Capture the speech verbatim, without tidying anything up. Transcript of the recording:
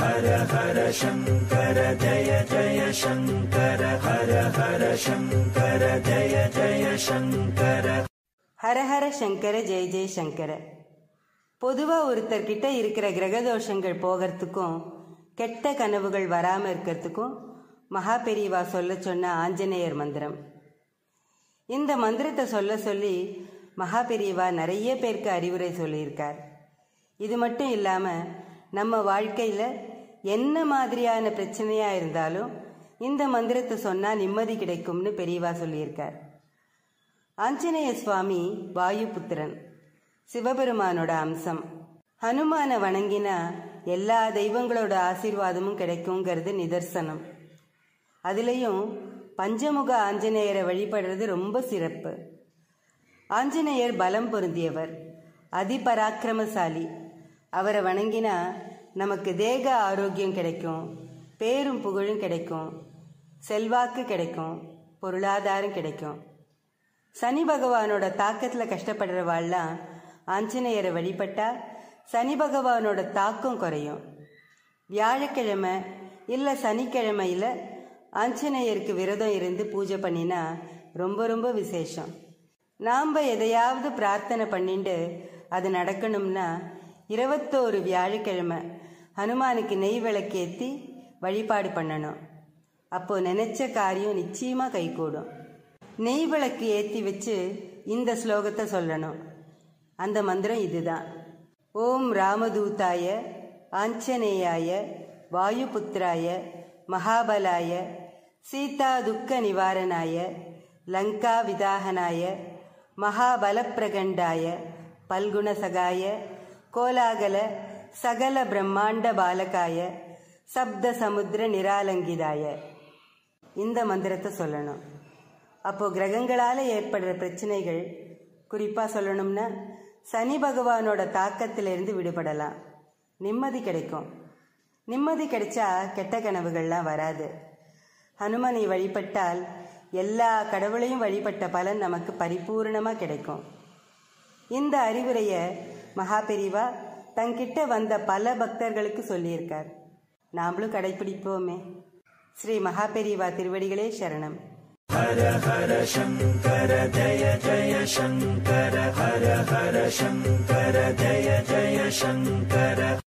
ஹர ஹர சங்கர ஜய ஜய சங்கர ஹர ஹர சங்கர ஜய ஜய சங்கர ஹர ஹர சங்கர ஜெய ஜெய சங்கர. பொதுவாக ஒருத்தர்கிட்ட இருக்கிற கிரகதோஷங்கள் போகிறதுக்கும் கெட்ட கனவுகள் வராமல் இருக்கிறதுக்கும் மகா பெரியவா சொல்ல சொன்ன ஆஞ்சநேயர் மந்திரம். இந்த மந்திரத்தை சொல்ல சொல்லி மகா பெரியவா நிறைய பேருக்கு அறிவுரை சொல்லியிருக்கார். இது மட்டும் இல்லாமல் நம்ம வாழ்க்கையில் என்ன மாதிரியான பிரச்சனையாக இருந்தாலும் இந்த மந்திரத்தை சொன்னால் நிம்மதி கிடைக்கும்னு பெரியவா சொல்லியிருக்கார். ஆஞ்சநேய சுவாமி வாயுபுத்திரன், சிவபெருமானோட அம்சம். ஹனுமானை வணங்கினா எல்லா தெய்வங்களோட ஆசீர்வாதமும் கிடைக்குங்கிறது நிதர்சனம். அதுலேயும் பஞ்சமுக ஆஞ்சநேயரை வழிபடுறது ரொம்ப சிறப்பு. ஆஞ்சநேயர் பலம் பொருந்தியவர், அதிபராக்கிரமசாலி. அவரை வணங்கினா நமக்கு தேக ஆரோக்கியம் கிடைக்கும், பேரும் புகழும் கிடைக்கும், செல்வாக்கு கிடைக்கும், பொருளாதாரம் கிடைக்கும். சனி பகவானோட தாக்கத்தில் கஷ்டப்படுறவாள்லாம் ஆஞ்சநேயரை வழிபட்டா சனி பகவானோட தாக்கம் குறையும். வியாழக்கிழமை இல்லை சனிக்கிழமையில் ஆஞ்சநேயருக்கு விரதம் இருந்து பூஜை பண்ணினா ரொம்ப ரொம்ப விசேஷம். நாம் எதையாவது பிரார்த்தனை பண்ணிட்டு அது நடக்கணும்னா இருபத்தோரு வியாழக்கிழமை ஹனுமானுக்கு நெய் விளக்கேற்றி வழிபாடு பண்ணணும். அப்போது நினச்ச காரியம் நிச்சயமாக கைகூடும். நெய் விளக்கு ஏற்றி வச்சு இந்த ஸ்லோகத்தை சொல்லணும். அந்த மந்திரம் இதுதான்: ஓம் ராமதூதாய ஆஞ்சநேயாய வாயுபுத்திராய மகாபலாய சீதா துக்க நிவாரணாய லங்கா விதாகனாய மகாபலப்பிரகண்டாய பல்குணசகாய கோலாகல சகல பிரம்மாண்ட பாலகாய சப்த சமுத்திர நிராலங்கிதாய. இந்த மந்திரத்தை சொல்லணும். அப்போது கிரகங்களால் ஏற்படுற பிரச்சனைகள், குறிப்பாக சொல்லணும்னா சனி பகவானோட தாக்கத்திலிருந்து விடுபடலாம், நிம்மதி கிடைக்கும். நிம்மதி கிடைச்சா கெட்ட கனவுகள்லாம் வராது. ஹனுமனை வழிபட்டால் எல்லா கடவுளையும் வழிபட்ட பலன் நமக்கு பரிபூர்ணமாக கிடைக்கும். இந்த அறிவுரையை மகா பெரியவா தங்கிட்ட வந்த பல பக்தர்களுக்கு சொல்லியிருக்கார். நாமளும் கடைபிடிப்போமே. ஸ்ரீ மகா பெரியவா திருவடிகளே சரணம். ஹர ஹர சங்கர ஜய ஜய சங்கர ஹர ஹர சங்கர ஜய ஜய சங்கர.